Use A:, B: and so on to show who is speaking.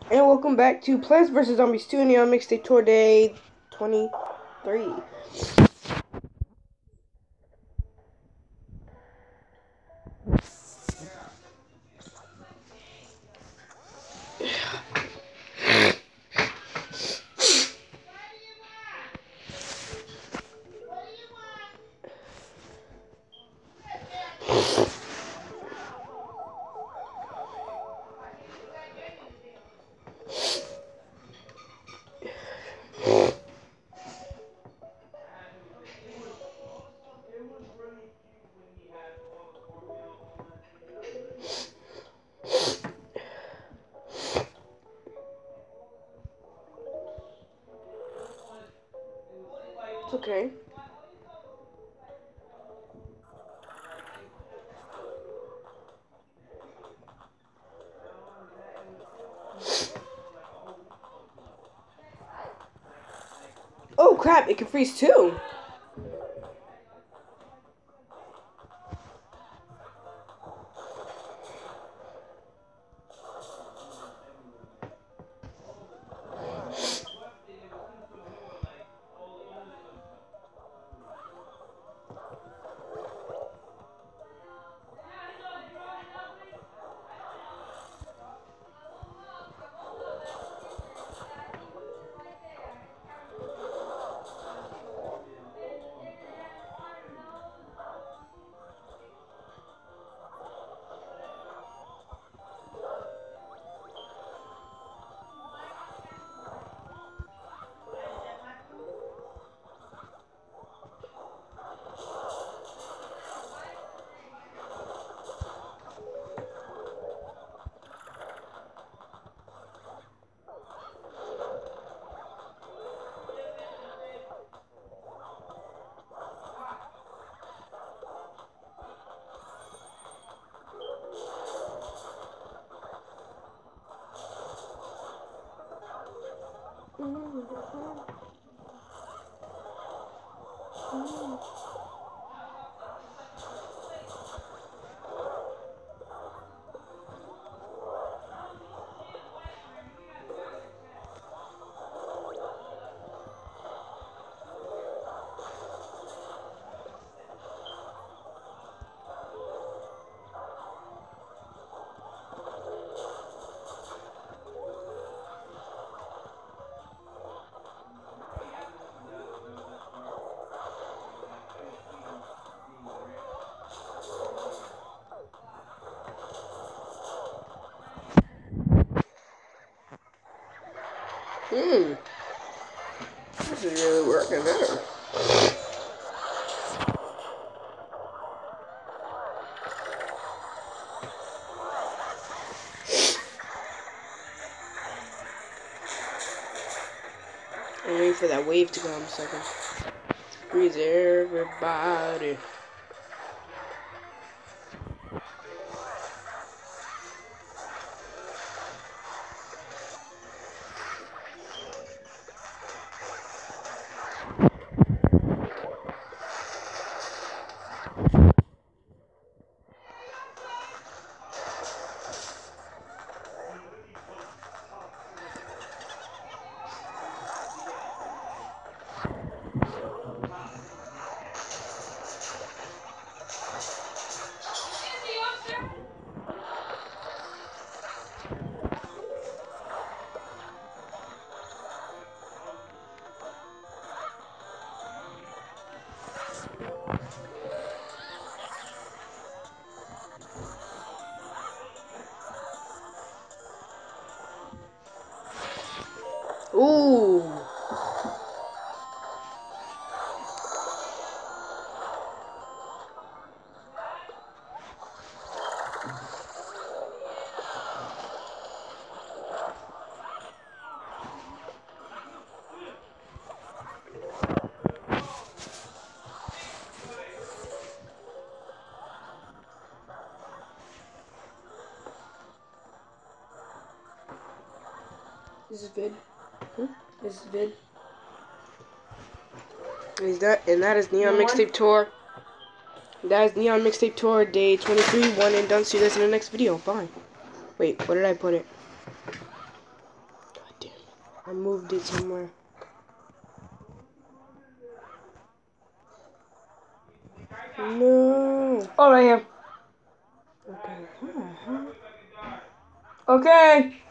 A: And welcome back to Plants vs. Zombies 2 Neon Mixtape Tour Day 23. It's okay. Oh crap, it can freeze too. This is really working there. I'm waiting for that wave to come so I can freeze everybody. Ooh. This is vid. This is vid. And that is Neon Mixtape Tour. That is Neon Mixtape Tour Day 23. One and done. See you guys in the next video. Bye. Wait, where did I put it? I moved it somewhere. No.
B: Oh, right here.
A: Okay.
B: Okay.